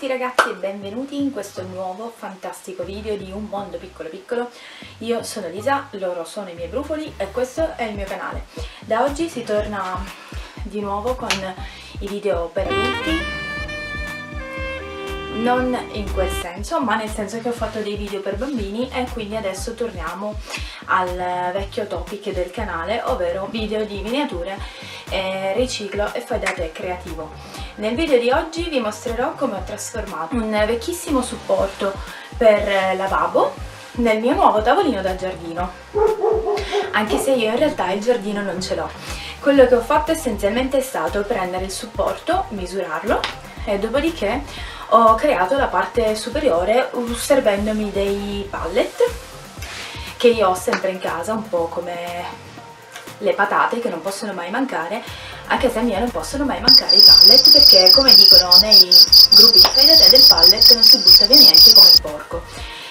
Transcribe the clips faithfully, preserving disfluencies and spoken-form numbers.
tutti ragazzi e benvenuti in questo nuovo fantastico video di Un Mondo Piccolo Piccolo. Io sono Lisa, loro sono i miei brufoli e questo è il mio canale. Da oggi si torna di nuovo con i video per adulti, non in quel senso, ma nel senso che ho fatto dei video per bambini e quindi adesso torniamo al vecchio topic del canale, ovvero video di miniature, eh, riciclo e fai da te creativo. Nel video di oggi vi mostrerò come ho trasformato un vecchissimo supporto per lavabo nel mio nuovo tavolino da giardino, anche se io in realtà il giardino non ce l'ho. Quello che ho fatto essenzialmente è stato prendere il supporto, misurarlo e dopodiché ho creato la parte superiore servendomi dei pallet che io ho sempre in casa, un po' come le patate che non possono mai mancare. A casa mia non possono mai mancare i pallet perché, come dicono nei gruppi di fai da te, del pallet non si butta via niente come il porco.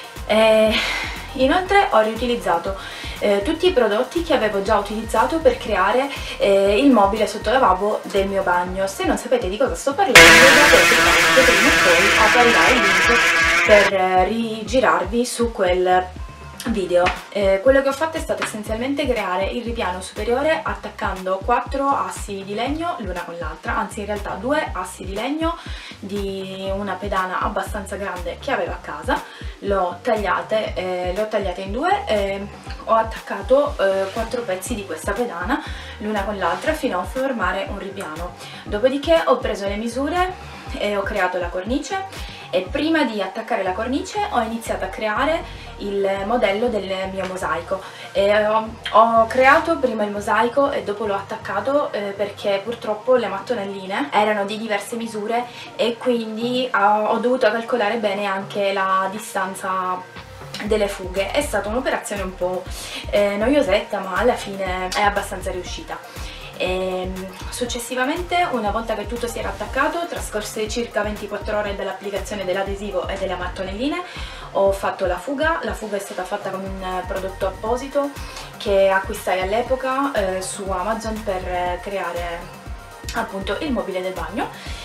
E inoltre ho riutilizzato eh, tutti i prodotti che avevo già utilizzato per creare eh, il mobile sotto lavabo del mio bagno. Se non sapete di cosa sto parlando, guardate prima o poi apparirà il link per eh, rigirarvi su quel video. Eh, quello che ho fatto è stato essenzialmente creare il ripiano superiore attaccando quattro assi di legno l'una con l'altra, anzi in realtà due assi di legno di una pedana abbastanza grande che avevo a casa. L'ho tagliate, eh, l'ho tagliate in due e ho attaccato eh, quattro pezzi di questa pedana l'una con l'altra fino a formare un ripiano. Dopodiché ho preso le misure e ho creato la cornice, e prima di attaccare la cornice ho iniziato a creare il modello del mio mosaico. E ho, ho creato prima il mosaico e dopo l'ho attaccato eh, perché purtroppo le mattonelline erano di diverse misure e quindi ho, ho dovuto calcolare bene anche la distanza delle fughe. È stata un'operazione un po' eh, noiosetta, ma alla fine è abbastanza riuscita. E successivamente, una volta che tutto si era attaccato, trascorse circa ventiquattro ore dall'applicazione dell'adesivo e delle mattonelline, ho fatto la fuga. La fuga è stata fatta con un prodotto apposito che acquistai all'epoca eh, su Amazon per creare appunto il mobile del bagno.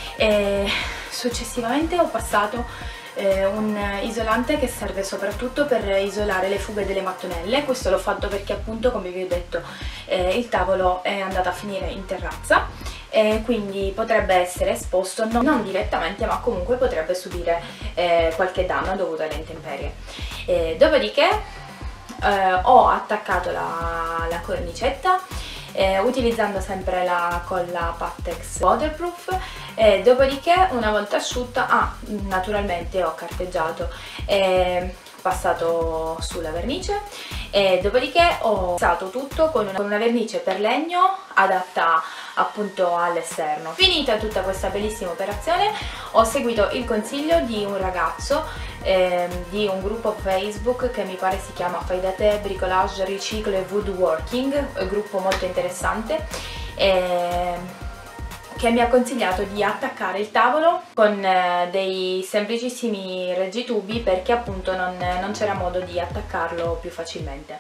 E successivamente ho passato Eh, un isolante che serve soprattutto per isolare le fughe delle mattonelle. Questo l'ho fatto perché appunto, come vi ho detto, eh, il tavolo è andato a finire in terrazza e quindi potrebbe essere esposto, no, non direttamente, ma comunque potrebbe subire eh, qualche danno dovuto alle intemperie. E dopodiché eh, ho attaccato la, la cornicetta Eh, utilizzando sempre la colla Pattex waterproof, e dopodiché, una volta asciutta, ah, naturalmente ho carteggiato e passato sulla vernice, e dopodiché ho fissato tutto con una, con una vernice per legno adatta appunto all'esterno. Finita tutta questa bellissima operazione, ho seguito il consiglio di un ragazzo eh, di un gruppo Facebook che mi pare si chiama Fai da te, bricolage, riciclo e woodworking, un gruppo molto interessante, eh, che mi ha consigliato di attaccare il tavolo con eh, dei semplicissimi reggitubi perché appunto non, non c'era modo di attaccarlo più facilmente.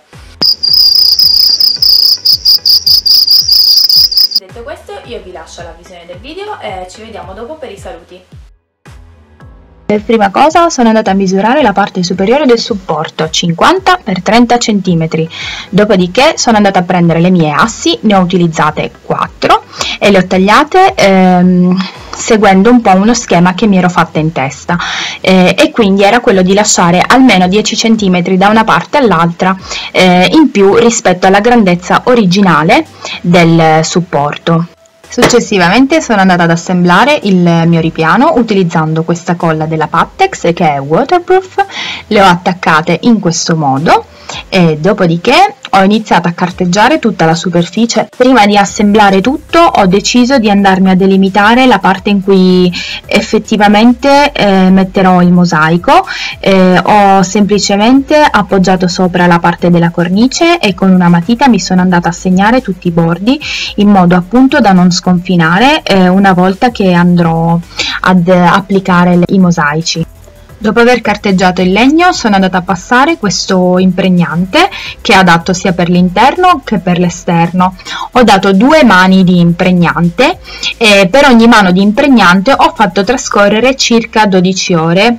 Detto questo, io vi lascio alla visione del video e ci vediamo dopo per i saluti. Per prima cosa sono andata a misurare la parte superiore del supporto, cinquanta per trenta centimetri, dopodiché sono andata a prendere le mie assi, ne ho utilizzate quattro e le ho tagliate ehm, seguendo un po' uno schema che mi ero fatta in testa, eh, e quindi era quello di lasciare almeno dieci centimetri da una parte all'altra eh, in più rispetto alla grandezza originale del supporto. Successivamente sono andata ad assemblare il mio ripiano utilizzando questa colla della Pattex che è waterproof, le ho attaccate in questo modo e dopodiché ho iniziato a carteggiare tutta la superficie. Prima di assemblare tutto ho deciso di andarmi a delimitare la parte in cui effettivamente eh, metterò il mosaico. Eh, ho semplicemente appoggiato sopra la parte della cornice e con una matita mi sono andata a segnare tutti i bordi in modo appunto da non sconfinare eh, una volta che andrò ad applicare i mosaici. Dopo aver carteggiato il legno sono andata a passare questo impregnante che è adatto sia per l'interno che per l'esterno. Ho dato due mani di impregnante e per ogni mano di impregnante ho fatto trascorrere circa dodici ore.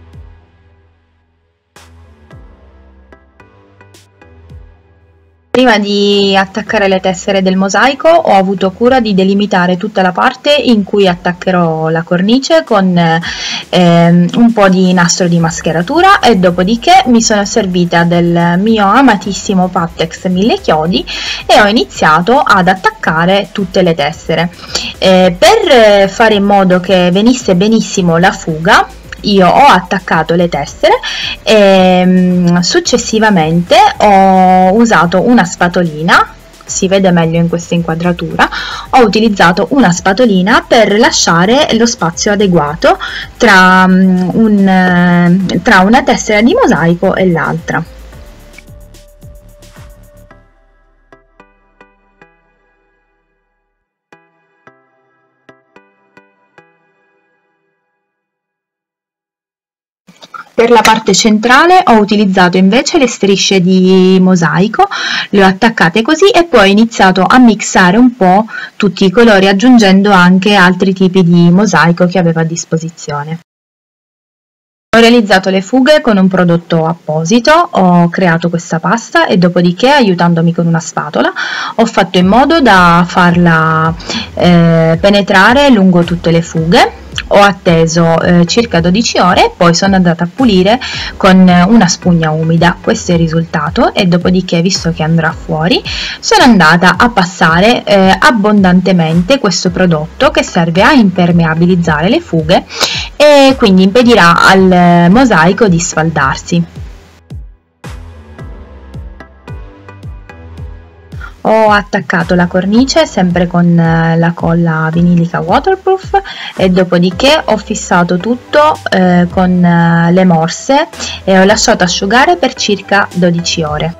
Prima di attaccare le tessere del mosaico ho avuto cura di delimitare tutta la parte in cui attaccherò la cornice con ehm, un po' di nastro di mascheratura e dopodiché mi sono servita del mio amatissimo Pattex mille chiodi e ho iniziato ad attaccare tutte le tessere. Eh, per fare in modo che venisse benissimo la fuga, io ho attaccato le tessere e successivamente ho usato una spatolina, si vede meglio in questa inquadratura, ho utilizzato una spatolina per lasciare lo spazio adeguato tra, un, tra una tessera di mosaico e l'altra. Per la parte centrale ho utilizzato invece le strisce di mosaico, le ho attaccate così e poi ho iniziato a mixare un po' tutti i colori aggiungendo anche altri tipi di mosaico che avevo a disposizione. Ho realizzato le fughe con un prodotto apposito, ho creato questa pasta e dopodiché, aiutandomi con una spatola, ho fatto in modo da farla eh, penetrare lungo tutte le fughe. Ho atteso eh, circa dodici ore e poi sono andata a pulire con una spugna umida. Questo è il risultato e dopodiché, visto che andrà fuori, sono andata a passare eh, abbondantemente questo prodotto che serve a impermeabilizzare le fughe e quindi impedirà al mosaico di sfaldarsi. Ho attaccato la cornice sempre con la colla vinilica waterproof e dopodiché ho fissato tutto eh, con le morse e ho lasciato asciugare per circa dodici ore.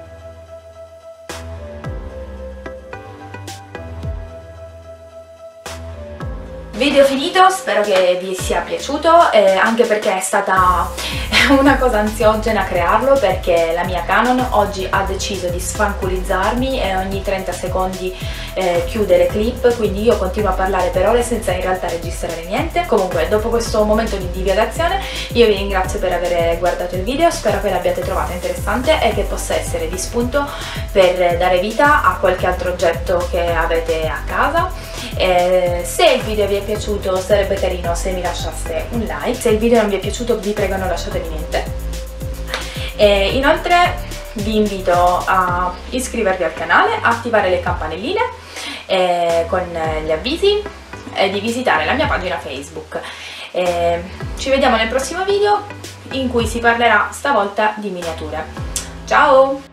Video finito, spero che vi sia piaciuto, eh, anche perché è stata una cosa ansiogena crearlo, perché la mia Canon oggi ha deciso di sfanculizzarmi e ogni trenta secondi eh, chiude le clip, quindi io continuo a parlare per ore senza in realtà registrare niente. Comunque, dopo questo momento di divagazione io vi ringrazio per aver guardato il video, spero che l'abbiate trovato interessante e che possa essere di spunto per dare vita a qualche altro oggetto che avete a casa. Eh, se il video vi è piaciuto sarebbe carino se mi lasciaste un like, se il video non vi è piaciuto vi prego non lasciatevi niente. E inoltre vi invito a iscrivervi al canale, a attivare le campanelline eh, con gli avvisi e di visitare la mia pagina Facebook. Eh, ci vediamo nel prossimo video in cui si parlerà stavolta di miniature. Ciao!